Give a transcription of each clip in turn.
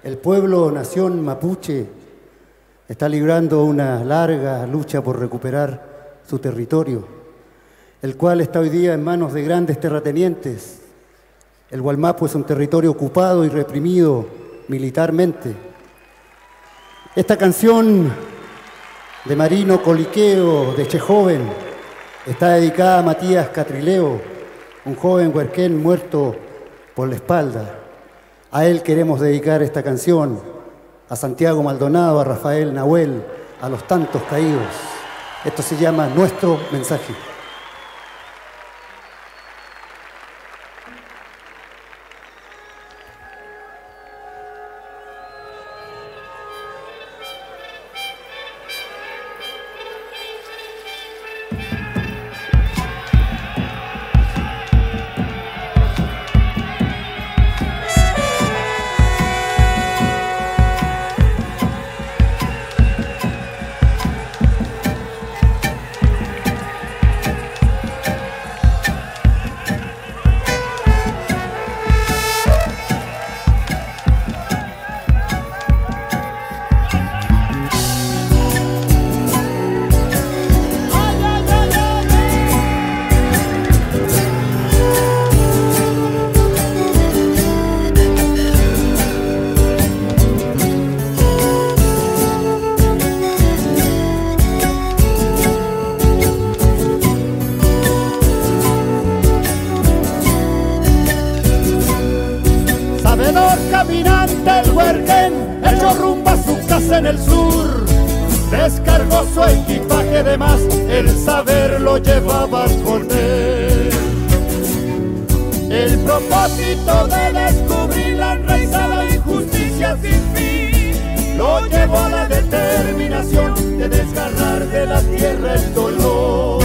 El pueblo nación mapuche está librando una larga lucha por recuperar su territorio, el cual está hoy día en manos de grandes terratenientes. El Wallmapu es un territorio ocupado y reprimido militarmente. Esta canción de Marino Coliqueo, de Chejoven, está dedicada a Matías Catrileo, un joven huerquén muerto por la espalda. A él queremos dedicar esta canción, a Santiago Maldonado, a Rafael Nahuel, a los tantos caídos. Esto se llama Nuestro Mensaje. Caminante el huerquén, echó rumbo a su casa en el sur. Descargó su equipaje de más, el saber lo llevaba con él. El propósito de descubrir la enraizada injusticia sin fin lo llevó a la determinación de desgarrar de la tierra el dolor.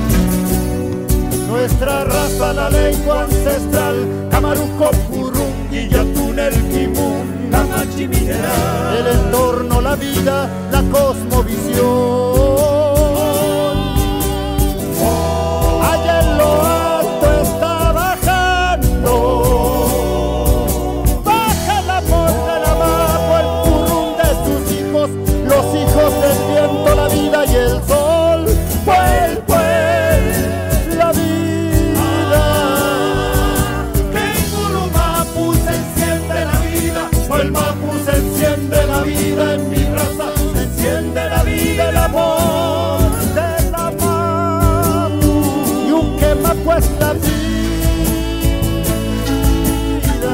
Nuestra raza, la lengua ancestral, Camaruco, Purungui, Yatún, el Kimun, Namachi mineral. El entorno, la vida, la cosmovisión. Allá en lo alto está bajando. Baja la voz de la Mapu, el Purung de sus hijos, los hijos del viento, la vida y el sol. Pues, la vida. El Mapu se enciende la vida en mi raza, se enciende la vida, el amor de la Mapu. Y un Mapu es la vida,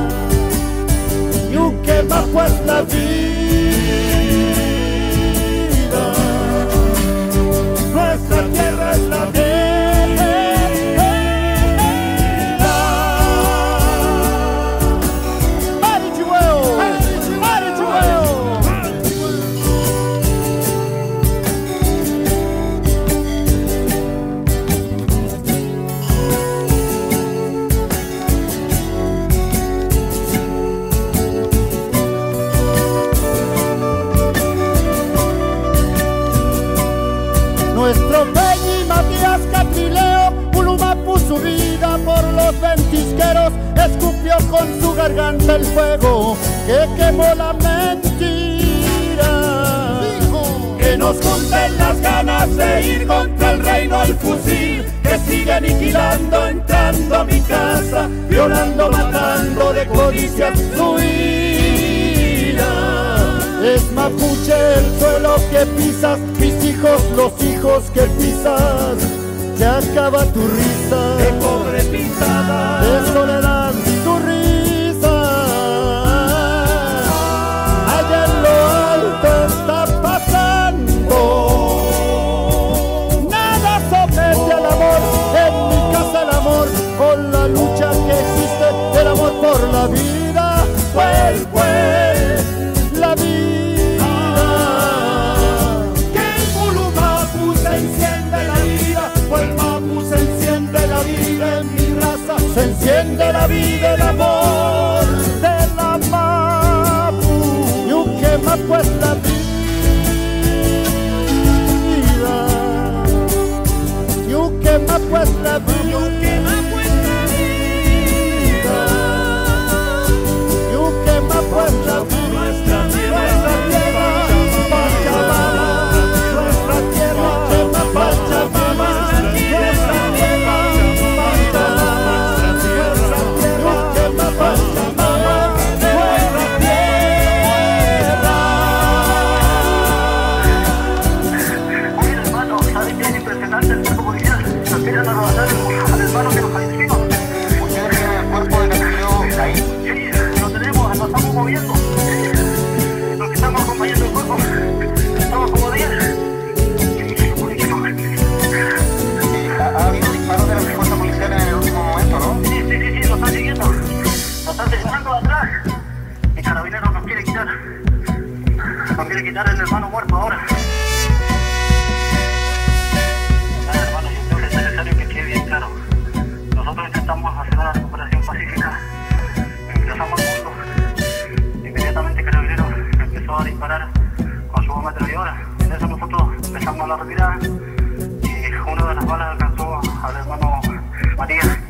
y un Mapu es la vida. Nuestra tierra es la vida. Nuestro Peñi Matías Catrileo, Wallmapu su vida por los ventisqueros, escupió con su garganta el fuego que quemó la mentira. Dijo que nos junten las ganas de ir contra el reino al fusil, que sigue aniquilando, entrando a mi casa, violando, matando de codicia su vida. Es mapuche el suelo que pisas, mis hijos, los hijos que pisas. Se acaba tu risa, de pobre pisada, de soledad tu risa. Allá en lo alto está pasando. Nada somete al amor, en mi casa el amor, con la lucha que existe, el amor por la vida. Pues, la vida. Se enciende la vida, el amor de la Mapu. Y un Mapu es la vida, y un Mapu es la vida, y un Mapu es la vida. moviendo. Los que estamos acompañando el cuerpo, estamos como 10. ¿Ha habido disparos de las fuerzas policiales en el último momento, no? Sí, nos están siguiendo. Nos están sesionando atrás. Y Carabineros nos quiere quitar. Nos quiere quitar el hermano muerto ahora. Hermano, yo creo que es necesario que quede bien claro. Nosotros intentamos hacer una recuperación pacífica. Ingresamos al mundo. Inmediatamente Carabineros empezó a disparar con su ametralladora. En eso nosotros empezamos la retirada y una de las balas alcanzó al hermano Matías.